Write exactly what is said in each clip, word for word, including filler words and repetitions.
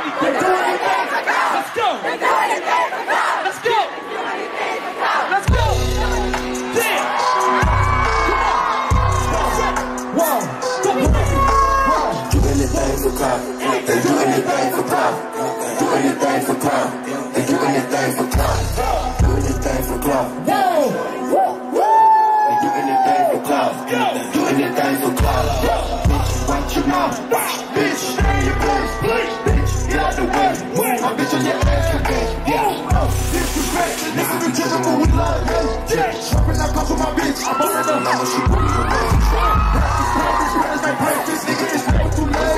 anything. Let's go. Let's go. Let's go. Damn. Whoa. Do anything for clout. They do anything for clout. Do anything for clout. They do anything for clout. Do anything for clout. They do anything for clout. Do anything for clout. Bitch, watch your mouth. Bitch, stay in your place, please. Bitch, get out the way. My bitch on your ass again. Yeah. Disrespect. Niggas be tripping, but we love them. Yeah. Shopping, I come for my bitch. I'm on it up. Now she bring her name. Practice, practice, practice, like practice. Nigga, it's never too late.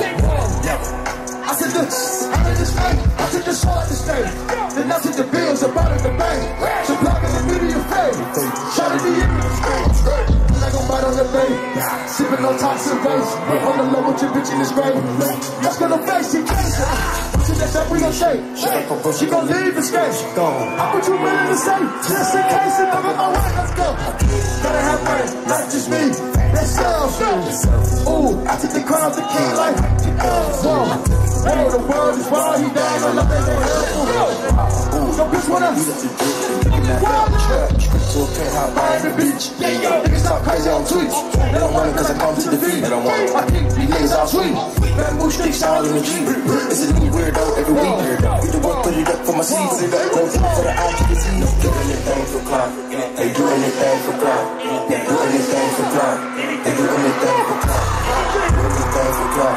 I said the, I said the state, I said the short to stay. Then I said the bills about in the bank. So block in the middle of your face. Shot at the end of the stage. Then I gon' bite on the bay. Sipping on toxic base. On the low with your bitch in this grave. Let's go to face, she crazy. What's in that stuff we gon' say? She gon' leave and stay. I put you willing to say. Just in case it never my way, let's go. Gotta have money, not just me. That's self. Ooh, I took the crown off the king like. Whoa. Hey, the world is wild, he died, I love that they helpful. No bitch wanna wild church. So okay, how I the beach. Yeah, yo, niggas stop crazy on tweets. They don't want it cause I come to defeat. They don't want it, I keep these niggas all sweet. Bamboo sticks all in the Jeep. It's a new weirdo every week. Get the work, put it up for my seeds. Don't flip for the eye to the sea. Do anything for clout. They do anything for clout. They do anything for clout. They do anything for clout. Do anything for clout.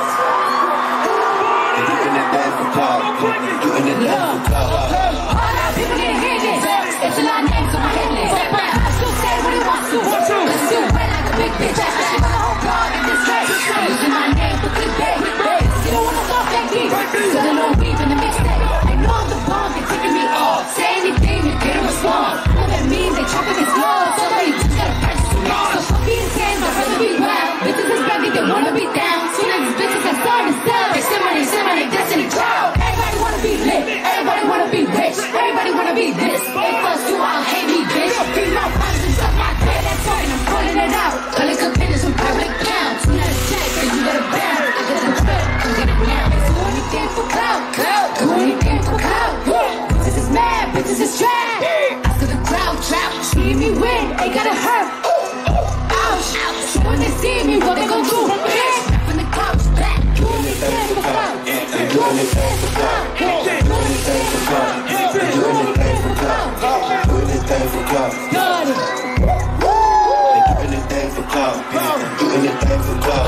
Do anything for clout. Do anything for clout. All our people get hit. It's a lot of names on my head list. I still say what he wants to. Let's do it like a big bitch. I should the whole blog in this race. Using my name for clickbait. You don't wanna stop that beat. So there's no beef in the mixtape. I know I'm the bomb, they're taking me off. Say anything, you get a response. What that means, they chopping his gloves. Somebody just gotta practice some more. So fuck being ten, I'd rather be wild. Bitches is baby, they wanna be down. Soon as these bitches that starting to sell, they simmer, they simmer, they destiny child. Everybody wanna be lit, everybody wanna be rich, everybody wanna be this. They fuss you, I'll hate me, bitch. Female problems and stuff like that, that's talking, I'm pulling it out. Color opinions from public accounts. You gotta check, and you gotta bounce. I got the trip, I'm gonna bounce. Do anything for clout, do anything for clout. Bitches is mad, bitches is trash. I saw the crowd trap, see me win, ain't gotta hurt. Ouch, so when they see me, what they gon' do? From the couch, back, do anything for clout. Do anything for clout. Do anything for clout. Do anything for clout. Do anything for clout. Got it. They do anything for clout. Do anything for clout.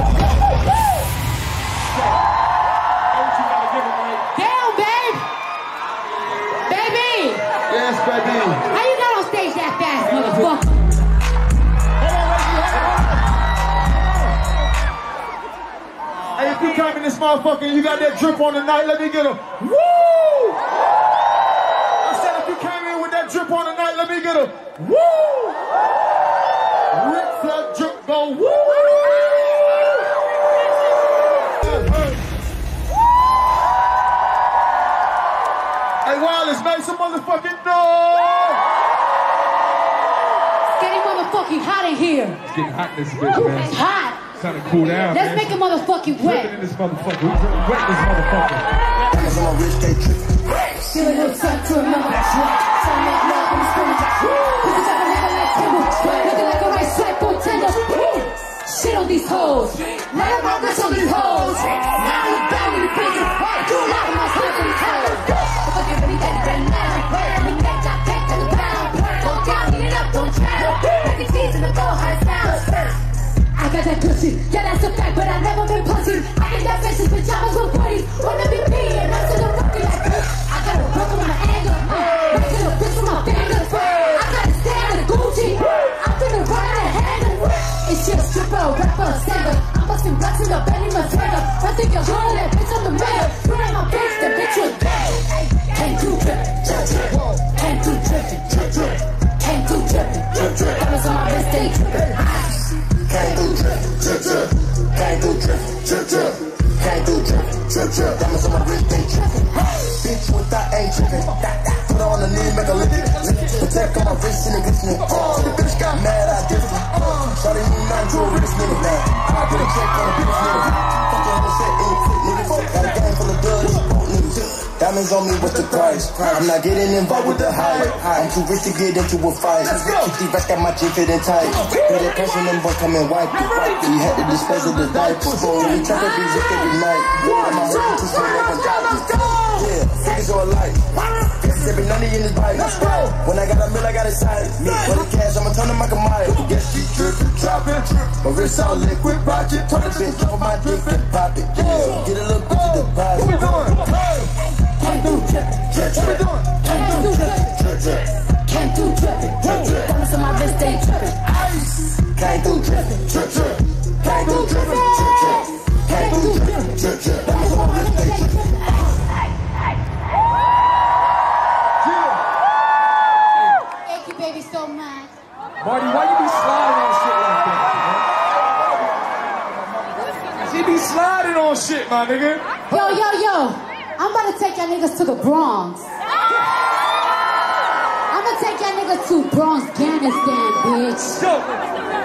Damn, babe. Baby. Yes, baby. How you got on stage that fast, motherfucker? Hey, if you come in this motherfucker and you got that drip on tonight, let me get a woo! I said if you came in with that drip on tonight, let me get a woo! Rip that drip, go woo! Hey, Wallace, make some motherfucking noise! It's getting motherfucking hot in here. It's getting hot in this bitch, man. It's hot. Trying to cool down, Let's man. make it motherfucking wet. Dripping in this motherfucker. We dripping wet in this motherfucker. Diamonds on my wrist, they tripping. Feeling upset to another. Trying to make love in the stomach. Bitches ever never like Timber. Looking like a right side for tender. Shit on these hoes. Let them all bitch on these hoes. Now you down with the bitches. Do a lot of my stuff on these hoes. Fucking really dead right now. We got top tech to the ground. Go down, heat it up, don't drown. Let the keys in the door, how it sounds. I got that cushy, yeah that's a fact, but I never been pussy. I get that bitches pajamas with buddies. Wanna be me and I'm to the rookie like this. I got a broken on my anger, right to the bitch with my fingers. I gotta stay out of the Gucci, I'm finna run out of handle. It's shit a stripper, a rapper, a singer. I'm busting blocks in the belly, my trigger. I think you're holding that bitch on the mirror. You ain't my bitch, that bitch was dead. Can't do drippin', drip drip. Can't do drippin', drip drip. Can't do drippin', drip drip. Diamonds on my wrist, they drippin'. Can't do drip, drip, drip. Can't do drip, drip, drip. Can't do drip, drip, drip. Diamonds on my wrist, they trippin'. Bitch with that ain't trippin'. Put on the knee, make a lick it. Protect on my wrist and it gets me. The bitch got mad, I different. Shawty, you not to a rich nigga now. Diamonds on me, what's the price? I'm not getting involved with the hype. I'm too rich to get into a fight. fifty racks got my jean fitting tight. Feel that passion, them boys come and wipe. We had to dispose of the diapers. So we try to be sick every night. I'm not working too slow, never yeah, figures are alike. Figures every ninety in his bike. When I got a mill, I got excited. Me, for the cash, I'ma turn them like a mile. Get she drippin', droppin', my wrist all liquid, rocket. Turn the bitch off of my dick and pop it. Yeah, get a little bit to the body. What we doing? Can't do drippin'. What we doing? Can't do drippin'. Can't do drippin'. Diamonds on my wrist, they drippin'. Can't do drippin'. Can't do drippin'. Can't do drippin'. Diamonds on my wrist, they drippin'. Thank you, baby, so much. Marty, why you be sliding on shit like that, man? She be sliding on shit, my nigga. Yo, yo, yo. I'm about to take y'all niggas to the Bronx. I'm gonna take y'all niggas to Bronx, Afghanistan, bitch. Go.